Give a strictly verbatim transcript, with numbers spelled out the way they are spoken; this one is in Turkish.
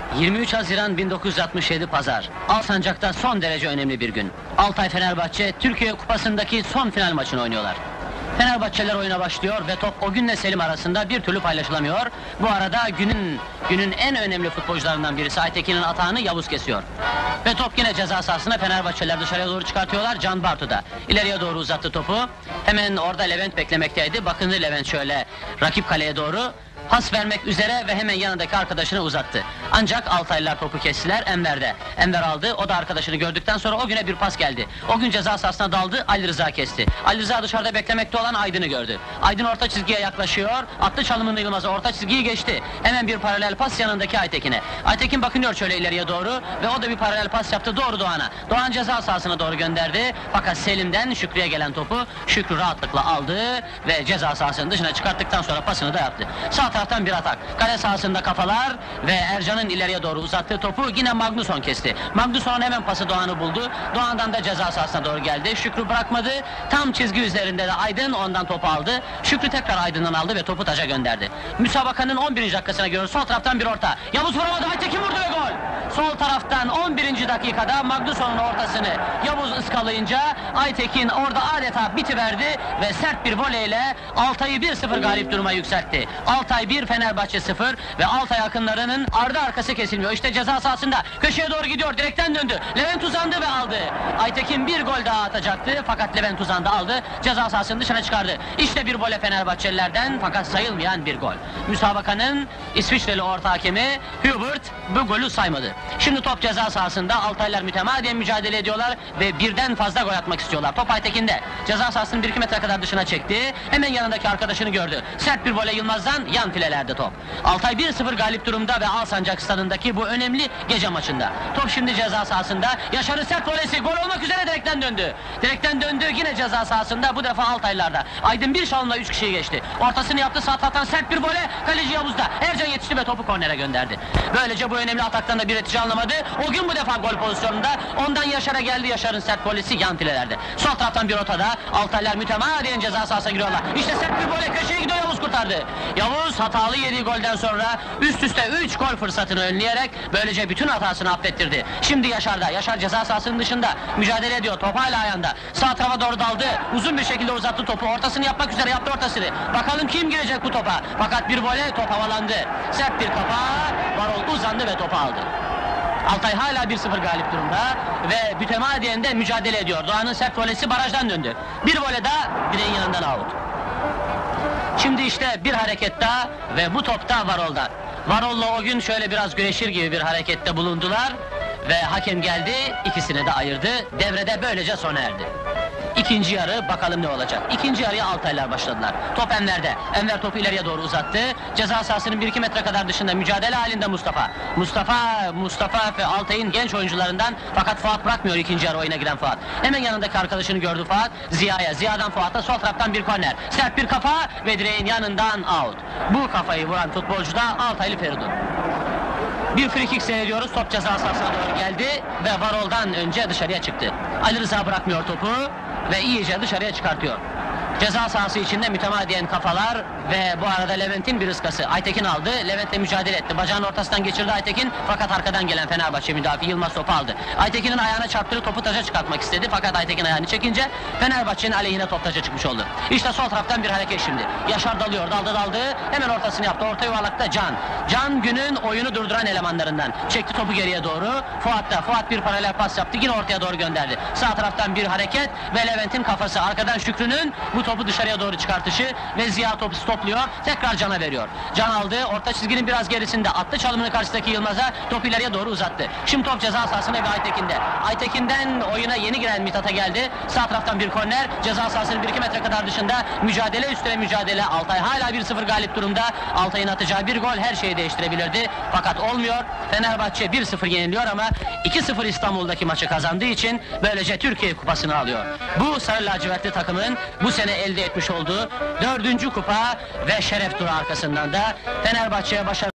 yirmi üç Haziran bin dokuz yüz altmış yedi Pazar. Alsancak'ta son derece önemli bir gün. Altay Fenerbahçe, Türkiye Kupası'ndaki son final maçını oynuyorlar. Fenerbahçeliler oyuna başlıyor ve top o günle Selim arasında bir türlü paylaşılamıyor. Bu arada günün günün en önemli futbolcularından birisi Aytekin'in atağını Yavuz kesiyor. Ve top yine ceza sahasına, Fenerbahçeliler dışarıya doğru çıkartıyorlar. Can Bartu da ileriye doğru uzattı topu. Hemen orada Levent beklemekteydi. Bakın Levent şöyle rakip kaleye doğru pas vermek üzere ve hemen yanındaki arkadaşını uzattı. Ancak Altaylılar topu kestiler Enver'de. Enver aldı, o da arkadaşını gördükten sonra o güne bir pas geldi. O gün ceza sahasına daldı, Ali Rıza kesti. Ali Rıza dışarıda beklemekte olan Aydın'ı gördü. Aydın orta çizgiye yaklaşıyor, attı çalımını Yılmaz'a, orta çizgiyi geçti. Hemen bir paralel pas yanındaki Aytekin'e. Aytekin bakınıyor şöyle ileriye doğru ve o da bir paralel pas yaptı doğru Doğan'a. Doğan ceza sahasına doğru gönderdi. Fakat Selim'den Şükrü'ye gelen topu Şükrü rahatlıkla aldı ve ceza sahasının dışına çıkarttıktan sonra pasını da yaptı. Sağ taraftan bir atak. Kale sahasında kafalar ve Ercan'ın ileriye doğru uzattığı topu yine Magnusson kesti. Magnusson hemen pası Doğan'ı buldu. Doğan'dan da ceza sahasına doğru geldi. Şükrü bırakmadı. Tam çizgi üzerinde de Aydın ondan topu aldı. Şükrü tekrar Aydın'dan aldı ve topu taca gönderdi. Müsabakanın on birinci dakikasına giriyoruz. Sol taraftan bir orta. Yavuz vuramadı. Aytekin vurdu ve gol. Sol taraftan on birinci dakikada Magnusson'un ortasını Yavuz ıskalayınca Aytekin orada adeta bitiverdi ve sert bir voleyle Altay'ı bir sıfır galip duruma yükseltti. Altay bir, Fenerbahçe sıfır ve Altay akınlarının ardı arkası kesilmiyor. İşte ceza sahasında köşeye doğru gidiyor, direkten döndü. Levent uzandı ve aldı. Aytekin bir gol daha atacaktı fakat Levent uzandı, aldı. Ceza sahasının dışına çıkardı. İşte bir vole Fenerbahçelilerden fakat sayılmayan bir gol. Müsabakanın İsviçreli orta hakemi Hubert bu golü saymadı. Şimdi top ceza sahasında, Altaylar mütemadiyen mücadele ediyorlar ve birden fazla gol atmak istiyorlar. Top Aytekin'de. Ceza sahasının bir iki metre kadar dışına çekti. Hemen yanındaki arkadaşını gördü. Sert bir vole Yılmaz'dan, yan filelerde top. Altay bir sıfır galip durumda ve Alsancak stadındaki bu önemli gece maçında. Top şimdi ceza sahasında. Yaşar'ın sert volesi gol olmak üzere direkten döndü. Direkten döndü yine ceza sahasında, bu defa Altaylılarda. Aydın bir şalımla üç kişiyi geçti. Ortasını yaptı, sağ taraftan sert bir vole. Kaleci Yavuz'da. Ercan yetişti ve topu kornere gönderdi. Böylece bu önemli ataktan da bir netice alınamadı. O gün bu defa gol pozisyonunda ondan Yaşar'a geldi. Yaşar'ın sert volesi yan filelerde. Sol taraftan bir ortada. Altaylar mütemadiyen ceza sahasına giriyorlar. İşte sert bir vole, köşeye gidiyor, Yavuz kurtardı. Yavuz hatalı yediği golden sonra üst üste üç gol fırsatını önleyerek böylece bütün hatasını affettirdi. Şimdi Yaşar'da. Yaşar ceza sahasının dışında mücadele ediyor. Top hala ayağında. Sağ tarafa doğru daldı. Uzun bir şekilde uzattı topu. Ortasını yapmak üzere yaptı ortasını. Bakalım kim girecek bu topa. Fakat bir vole, top havalandı. Sert bir kafa. Varol uzandı ve topu aldı. Altay hala bir sıfır galip durumda ve mütemadiyen de mücadele ediyor. Doğan'ın sert volesi barajdan döndü. Bir vole daha direğin yanından out. Şimdi işte bir hareket daha ve bu top da Varol'dan. Varol'la o gün şöyle biraz güreşir gibi bir harekette bulundular ve hakem geldi, ikisini de ayırdı. Devrede böylece sona erdi. İkinci yarı bakalım ne olacak. İkinci yarıya Altaylar başladılar. Top Enver'de. Enver topu ileriye doğru uzattı. Ceza sahasının bir iki metre kadar dışında mücadele halinde Mustafa. Mustafa, Mustafa ve Altay'ın genç oyuncularından, fakat Fuat bırakmıyor ikinci yarı oyuna giren Fuat. Hemen yanındaki arkadaşını gördü Fuat. Ziya'ya, Ziya'dan Fuat'a, sol taraftan bir korner. Sert bir kafa ve direğin yanından out. Bu kafayı vuran futbolcu da Altaylı Feridun. Bir free kick seyrediyoruz. Top ceza sahasına doğru geldi ve Varol'dan önce dışarıya çıktı. Ali Rıza bırakmıyor topu ve iyice dışarıya çıkartıyor. Ceza sahası içinde mütemadiyen kafalar ve bu arada Levent'in bir ıskası. Aytekin aldı, Levent'le mücadele etti. Bacağın ortasından geçirdi Aytekin, fakat arkadan gelen Fenerbahçe müdafi Yılmaz topu aldı. Aytekin'in ayağına çarptırıp topu taca çıkartmak istedi, fakat Aytekin ayağını çekince Fenerbahçe'nin aleyhine top taca çıkmış oldu. İşte sol taraftan bir hareket şimdi. Yaşar dalıyor, daldı daldı, hemen ortasını yaptı. Orta yuvarlakta Can. Can günün oyunu durduran elemanlarından. Çekti topu geriye doğru. Fuat da. Fuat bir paralel pas yaptı, yine ortaya doğru gönderdi. Sağ taraftan bir hareket ve Levent'in kafası. Arkadan Şükrü'nün bu topu dışarıya doğru çıkartışı ve Ziya topu stopluyor, tekrar Can'a veriyor. Can aldı, orta çizginin biraz gerisinde attı çalımını karşıdaki Yılmaz'a, topu ileriye doğru uzattı. Şimdi top ceza sahasına ve Aytekin'de. Aytekin'den oyuna yeni giren Mithat'a geldi. Sağ taraftan bir korner, ceza sahasının bir iki metre kadar dışında mücadele üstüne mücadele. Altay hala bir sıfır galip durumda. Altay'ın atacağı bir gol her şeyi değiştirebilirdi. Fakat olmuyor. Fenerbahçe bir sıfır yeniliyor ama iki sıfır İstanbul'daki maçı kazandığı için böylece Türkiye Kupası'nı alıyor. Bu sarı lacivertli takımın bu sene elde etmiş olduğu dördüncü kupa ve şeref turu arkasından da Fenerbahçe'ye başarı